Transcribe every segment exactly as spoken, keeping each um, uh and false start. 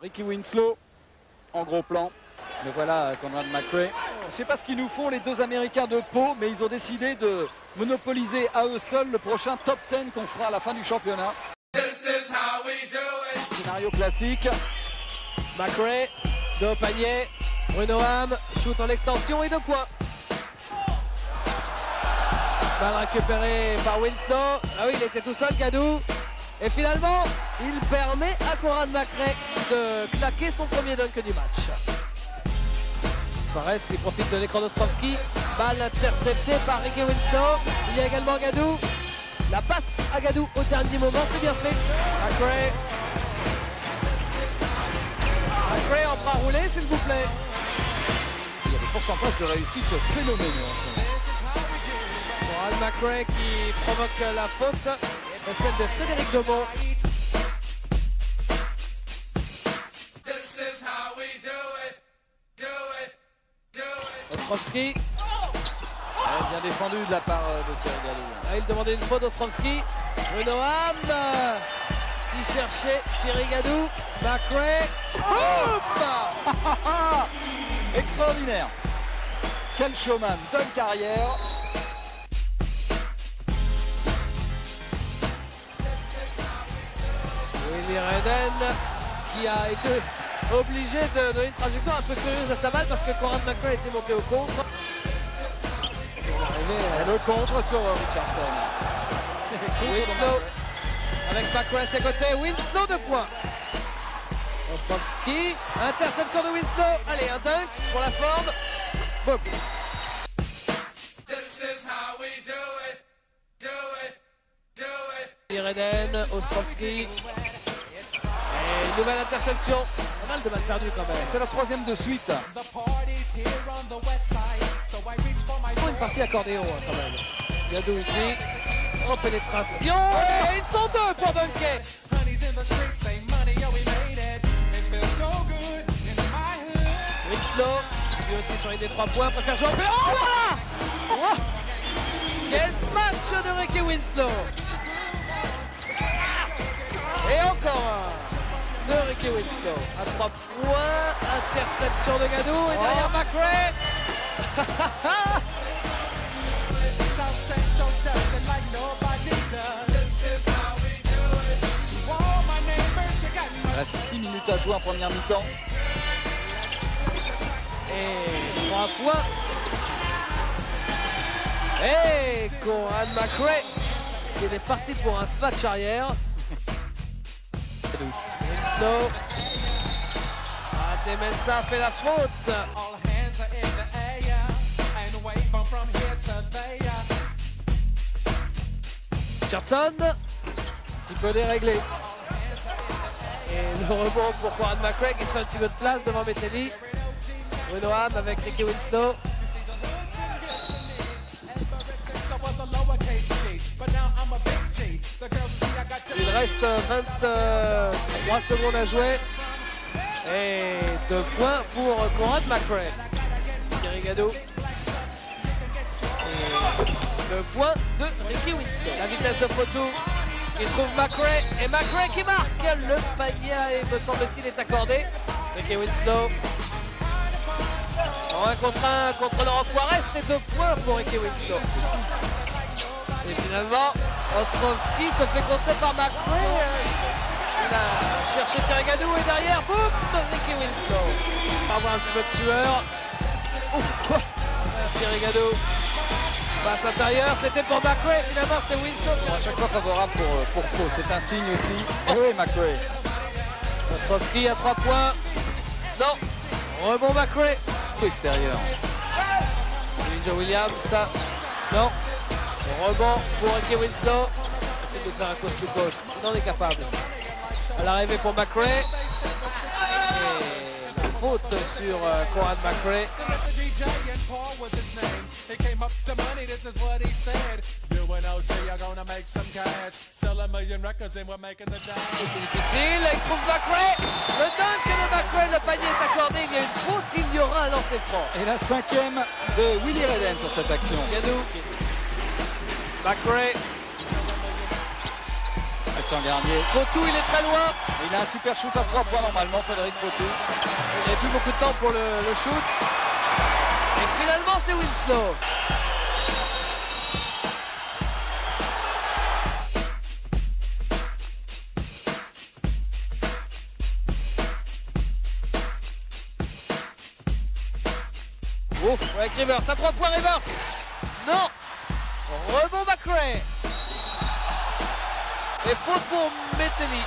Ricky Winslow en gros plan. Mais voilà Conrad McRae. Je ne sais pas ce qu'ils nous font les deux Américains de Pau, mais ils ont décidé de monopoliser à eux seuls le prochain top dix qu'on fera à la fin du championnat. Scénario classique. McRae, deux au panier. Bruno Ham, shoot en extension et deux points. Balle récupérée par Winslow. Ah oui, il était tout seul, Gadou. Et finalement, il permet à Conrad McRae de claquer son premier dunk du match. Fares qui profite de l'écran d'Ostrovski. Balle interceptée par Ricky Winslow. Il y a également Gadou. La passe à Gadou au dernier moment, c'est bien fait. McRae. McRae en bras roulé, s'il vous plaît. Il y a des pourcentages de réussite phénoménaux. Conrad McRae qui provoque la faute. C'est celle de Frédéric Domont. Ostrovski. Bien défendu de la part de Thierry Gadou. Ah, il demandait une faute d'Ostrovski. Bruno Ham qui cherchait Thierry Gadou. McRae. Extraordinaire. Quel showman, dunk carrière. Willie Redden qui a été obligé de donner une trajectoire un peu curieuse à sa balle parce que Conrad McRae était monté au contre. Et le contre sur Richardson. Winslow avec McRae à ses côtés. Winslow de points. Ostrovski, interception de Winslow. Allez, un dunk pour la forme. Boum. Willie Redden, Ostrovski. Et une nouvelle interception. Pas mal de balles perdues quand même. C'est la troisième de suite. Une partie accordéon hein, quand même. Gadou ici. En pénétration. Et ils sont deux pour dunker. Winslow, lui aussi sur une des trois points, préfère jouer en paix. Oh voilà oh quel match de Ricky Winslow. Et encore un de Ricky Winslow. À trois points, interception de Gadou et derrière oh. McRae. Il reste six minutes à jouer en première mi-temps. Et trois points. Et Conrad McRae qui est parti pour un smash arrière. Winslow. Ah, Demensa fait la faute. Richardson. Un petit peu déréglé. Et le rebond pour Conrad McRae qui se fait un petit peu de place devant Metelli. Bruno Ham avec Ricky Winslow. Il reste vingt-trois secondes à jouer. Et deux points pour Conrad McRae. Thierry Gadou. Et deux points de Ricky Winslow. La vitesse de Potou. Il trouve McRae. Et McRae qui marque. Le panier, me semble-t-il, est accordé. Ricky Winslow. En un contre un contre Laurent Juarez, c'est deux points pour Ricky Winslow. Et finalement, Ostrovski se fait contrer par McRae. Il a cherché Thierry Gadou et derrière, boum, Ricky Winslow. On va avoir un petit peu de sueur. Ouf. Thierry Gadou. Passe intérieur, c'était pour McRae. Finalement, c'est Winslow. À chaque fois favorable pour, pour Pau, c'est un signe aussi. Oh. Et oui, McRae. Ostrovski à trois points. Non. Rebond McRae. Extérieur. Joe Williams, ça. Non. Rebond pour Ricky Winslow. Il essaie de faire un coast to coast. Il en est capable. À l'arrivée pour McRae. Et la faute sur euh, Conrad McRae. C'est difficile, il trouve McRae. Le dunk de McRae, le panier est accordé, il y a une faute, il y aura un lancer franc. Et la cinquième de Willie Redden sur cette action. Gadou. McRae. Christian Garnier. Fotou, il est très loin. Il a un super shoot à trois points normalement, Frédéric Fotou. Il n'avait plus beaucoup de temps pour le, le shoot. Et finalement, c'est Winslow. Ouf, avec Rivers, à trois points Rivers. Non. Rebond McRae. Et faute pour Metelli.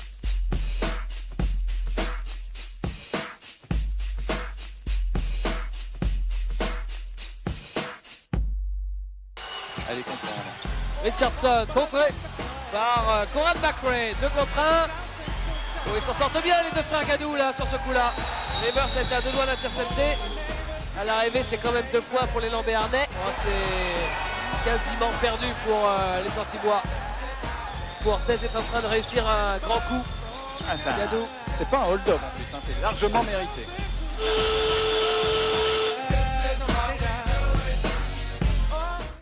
Allez comprendre. Richardson, contré par euh, Conrad McRae, deux contre un. Oh, ils s'en sortent bien les deux frères Gadou là sur ce coup-là. Rivers a été à deux doigts d'intercepter. À l'arrivée, c'est quand même deux points pour les Lambéarnais. Oh, c'est quasiment perdu pour euh, les Antibois. Orthez est en train de réussir un grand coup. Ah, Gadou. c'est pas un hold-up en plus, hein, c'est largement mérité.